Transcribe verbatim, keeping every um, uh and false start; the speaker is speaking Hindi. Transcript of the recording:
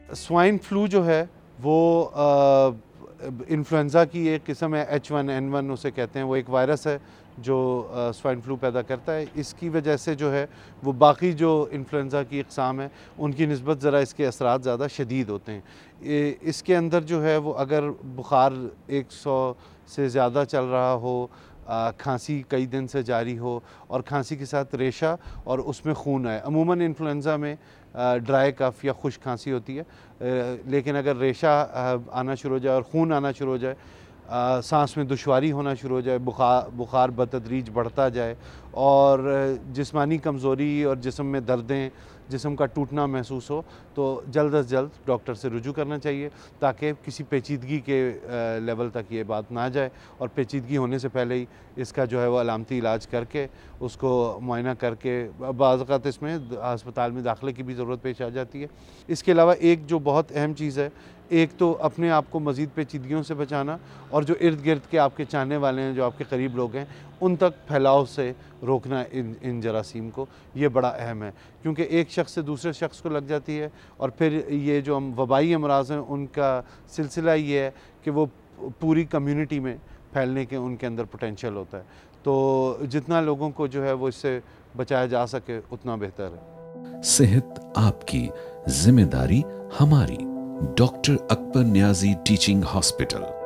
स्वाइन फ्लू जो है वो इन्फ्लुएंज़ा की एक किस्म है, एच वन एन वन उसे कहते हैं। वो एक वायरस है जो स्वाइन फ्लू पैदा करता है। इसकी वजह से जो है वो बाकी जो इन्फ्लुएंज़ा की अक़साम है उनकी निस्बत ज़रा इसके असरात ज़्यादा शदीद होते हैं। ए, इसके अंदर जो है वो अगर बुखार एक सौ से ज़्यादा चल रहा हो, खांसी कई दिन से जारी हो और खांसी के साथ रेशा और उसमें खून आए। अमूमन इन्फ्लुएंज़ा में ड्राई कफ़ या खुश्क खांसी होती है, लेकिन अगर रेशा आना शुरू हो जाए और खून आना शुरू हो जाए, सांस में दुश्वारी होना शुरू हो जाए, बुखार बुखार बतदरीज बढ़ता जाए और जिस्मानी कमज़ोरी और जिस्म में दर्दें, जिस्म का टूटना महसूस हो, तो जल्द अज जल्द डॉक्टर से रुजू करना चाहिए ताकि किसी पेचीदगी के लेवल तक ये बात ना जाए और पेचीदगी होने से पहले ही इसका जो है वो अलामती इलाज करके उसको मुआयना करके बाज़ औक़ात इसमें अस्पताल में दाखिले की भी ज़रूरत पेश आ जाती है। इसके अलावा एक जो बहुत अहम चीज़ है, एक तो अपने आप को मज़ीद पेचीदगियों से बचाना और जो इर्द गिर्द के आपके चाहने वाले हैं, जो आपके करीब लोग हैं, उन तक फैलाव से रोकना इन इन जरासीम को, ये बड़ा अहम है। क्योंकि एक शख्स से दूसरे शख्स को लग जाती है और फिर ये जो हम वबाई अमराज़ हैं उनका सिलसिला ये है कि वो पूरी कम्युनिटी में फैलने के उनके अंदर पोटेंशियल होता है। तो जितना लोगों को जो है वो इससे बचाया जा सके उतना बेहतर है। सेहत आपकी, जिम्मेदारी हमारी। Doctor Akbar Niazi teaching hospital.